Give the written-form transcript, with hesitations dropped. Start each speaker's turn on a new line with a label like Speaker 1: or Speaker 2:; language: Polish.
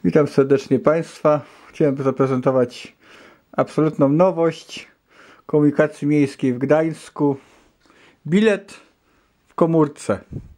Speaker 1: Witam serdecznie Państwa. Chciałem zaprezentować absolutną nowość komunikacji miejskiej w Gdańsku. Bilet w komórce.